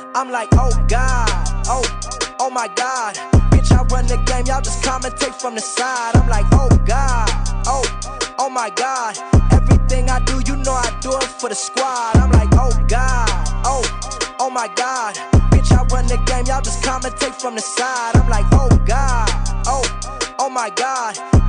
I'm like, oh God, oh my God. Bitch, I run the game, y'all just commentate from the side. I'm like, oh God, oh my God. Everything I do, you know I do it for the squad. I'm like, oh God, oh my God. Bitch, I run the game, y'all just commentate from the side. I'm like, oh God, oh my God.